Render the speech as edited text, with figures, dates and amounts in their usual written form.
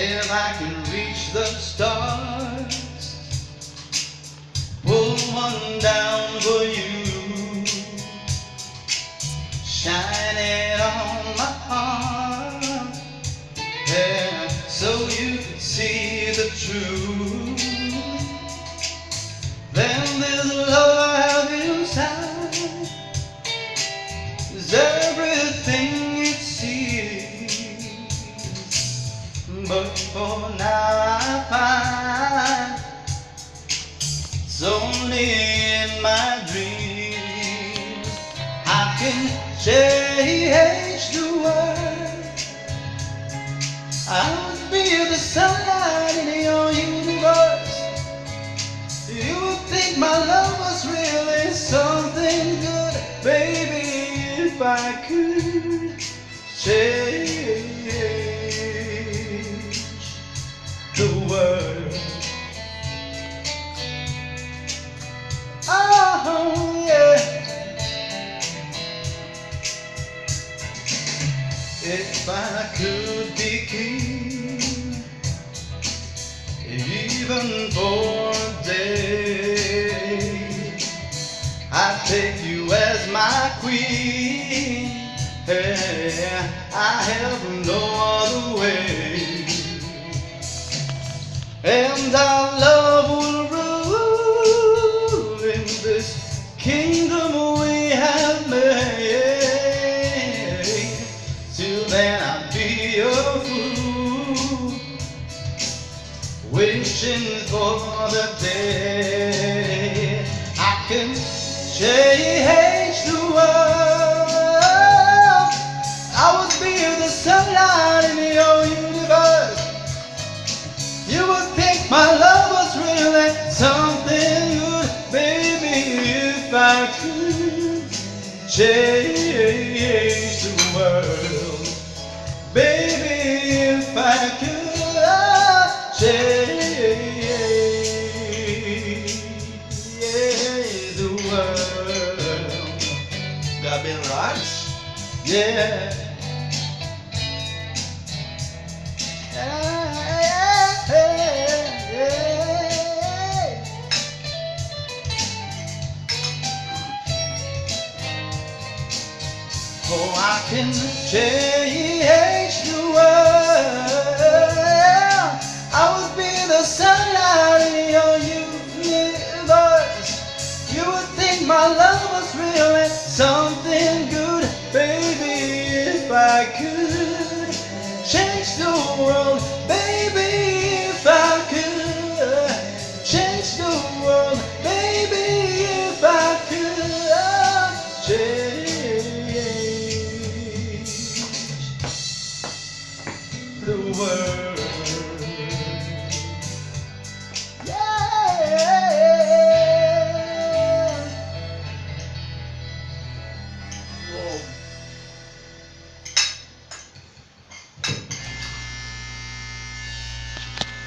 If I can reach the stars, pull one down for you, shine it on my arm, yeah, so you can see the truth. Then this love I have inside is everything it seems, but for now I find it's only in my dreams. I can change the world, I would be the sunlight in your universe. You would think my love was really something good, baby, if I could change the world. Oh yeah. If I could be king, even for a day, I'd take you as my queen. Yeah, I have no other way, and our love will rule in this kingdom we have made. Till then I'll be a fool, wishing for the day I can change the world. I would be the sunlight in your universe. You would think my love was really something good, baby, if I could change the world. Baby, if I could change the world. Got been right? Yeah. Oh, I can change the world. I would be the sunlight in your universe. You would think my love was really something good, baby, if I could change the world. Baby, if I could change the world. Baby, if I could change the world.